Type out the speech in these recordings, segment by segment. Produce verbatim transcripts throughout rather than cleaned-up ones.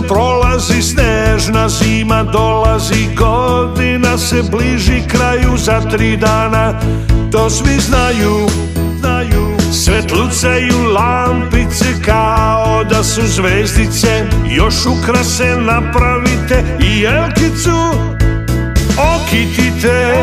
prolazi, snežna zima dolazi, godina se bliži kraju za tri dana. To svi znaju, znaju. Svetlucaju lampice kao da su zvezdice, još ukrase napravite i jelkicu okitite.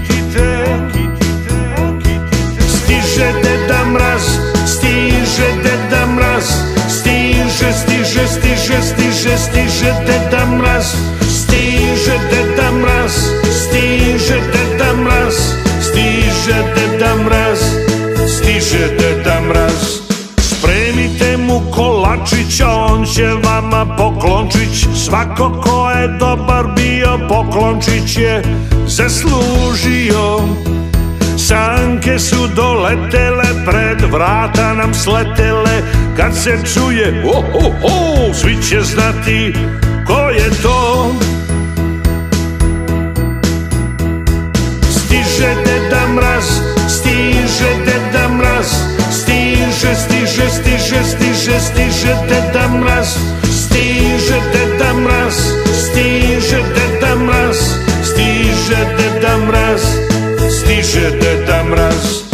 Stiže Deda Mraz, stiže Deda Mraz, stiže, stiže, stiže, stiže, stiže Deda Mraz, stiže Deda Mraz, stiže Deda Mraz, stiže Deda Mraz, stiže Deda Mraz. Spremite mu kolačića, on će vama poklončić, svako ko je dobar bio poklončić je zaslužio. Sanke su doletele, pred vrata nam sletele, kad se čuje oh, oh, oh, svi će znati ko je to. Stiže Deda Mraz, stiže Deda Mraz, stiže, stiže, stiže, stiže, stiže Deda Mraz, stiže Deda Mraz, stiže Deda Mraz, stiže Deda Mraz, stiže Deda Mraz.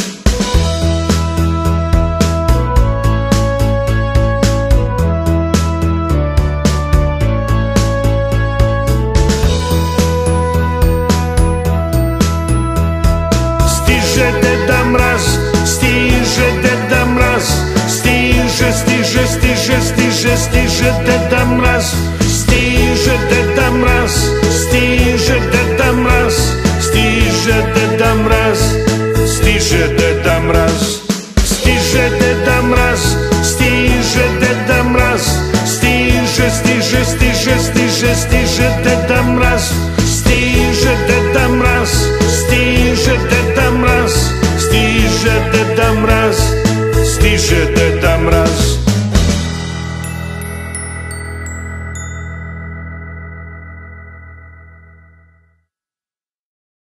Stiže Deda Mraz, stiže Deda Mraz, stiže, stiže, stiže, stiže, stiže Deda Mraz, stiže Deda Mraz, stiže Deda Mraz, stiže Deda Mraz, stiže Deda Mraz, stiže Deda Mraz, stiže Deda Mraz, stiže, stiže, stiže, stiže, stiže Deda Mraz, stiže Deda Mraz, stiže Deda Mraz, stiže Deda Mraz, stiže Deda